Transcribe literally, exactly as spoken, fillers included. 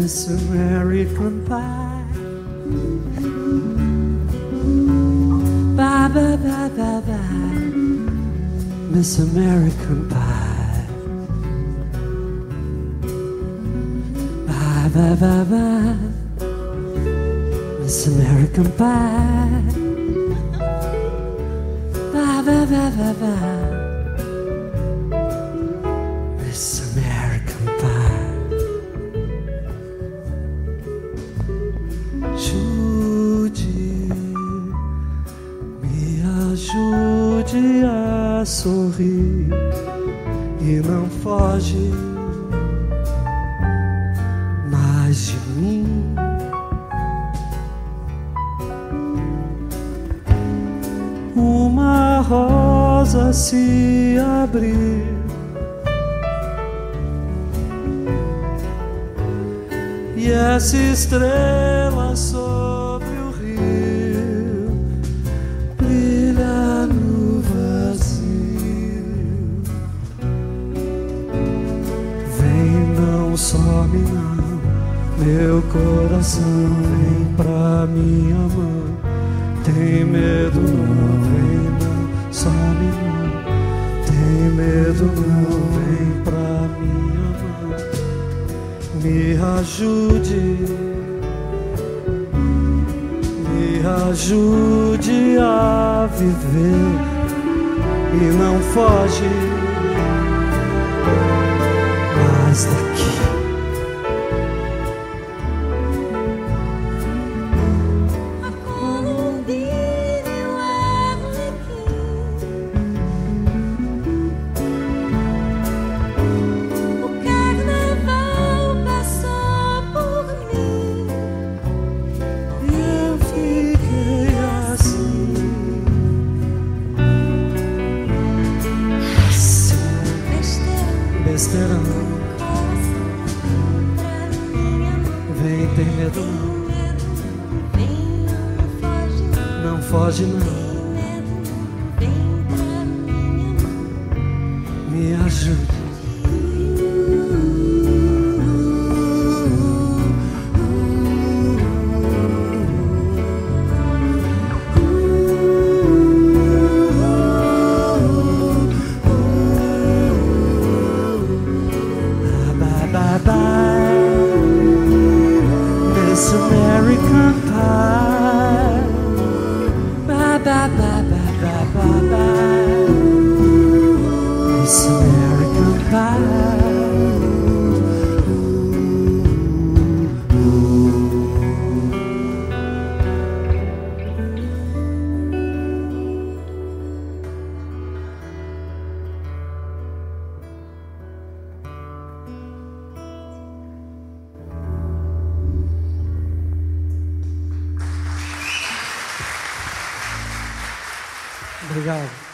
Miss American Pie. Bye, bye, bye, bye, bye, Miss American Pie. Bye, bye, bye, bye, Miss American Pie. Bye, bye, bye, bye, bye, Miss American Pie. Ajude, me ajude a sorrir e não foge mais de mim. Uma rosa se abrir e essa estrela sobre o rio brilha no vazio. Vem, não some não, meu coração, vem pra minha mão. Tem medo não, vem, não some não. Tem medo não, vem pra minha mão. Me ajude, me ajude a viver e não foge mais daqui. Vem, tem medo não, não foge não. Me ajude. Bye bye, Miss American Pie. Bye bye bye bye bye bye bye, Miss American Pie. Obrigado.